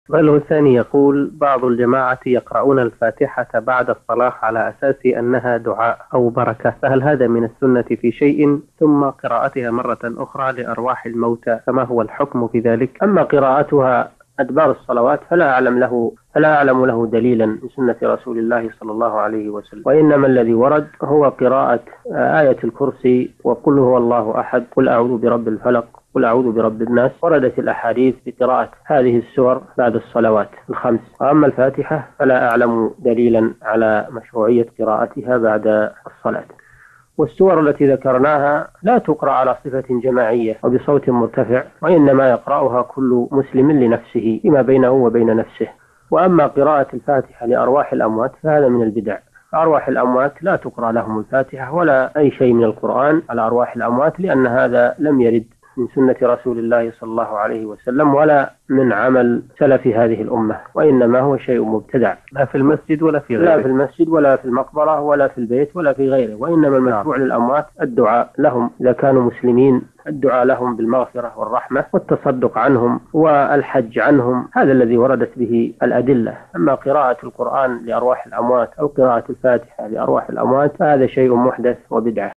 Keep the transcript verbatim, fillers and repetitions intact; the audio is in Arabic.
السؤال الثاني يقول: بعض الجماعة يقرؤون الفاتحة بعد الصلاة على أساس أنها دعاء أو بركة، فهل هذا من السنة في شيء؟ ثم قراءتها مرة أخرى لأرواح الموتى، فما هو الحكم في ذلك؟ أما قراءتها أدبار الصلوات فلا أعلم له فلا أعلم له دليلا من سنة رسول الله صلى الله عليه وسلم، وإنما الذي ورد هو قراءة آية الكرسي وقل هو الله أحد، قل أعوذ برب الفلق، قل أعوذ برب الناس. وردت الأحاديث بقراءة هذه السور بعد الصلوات الخمس. وأما الفاتحة فلا أعلم دليلا على مشروعية قراءتها بعد الصلاة. والسور التي ذكرناها لا تقرأ على صفة جماعية وبصوت مرتفع، وإنما يقرأها كل مسلم لنفسه فيما بينه وبين نفسه. وأما قراءة الفاتحة لأرواح الأموات فهذا من البدع. أرواح الأموات لا تقرأ لهم الفاتحة ولا أي شيء من القرآن على أرواح الأموات، لأن هذا لم يرد من سنة رسول الله صلى الله عليه وسلم ولا من عمل سلف هذه الأمة، وإنما هو شيء مبتدع، لا في المسجد ولا في غيره، لا في المسجد ولا في المقبرة ولا في البيت ولا في غيره. وإنما المشروع للأموات الدعاء لهم إذا كانوا مسلمين، الدعاء لهم بالمغفرة والرحمة والتصدق عنهم والحج عنهم، هذا الذي وردت به الأدلة. أما قراءة القرآن لأرواح الأموات أو قراءة الفاتحة لأرواح الأموات فهذا شيء محدث وبدعة.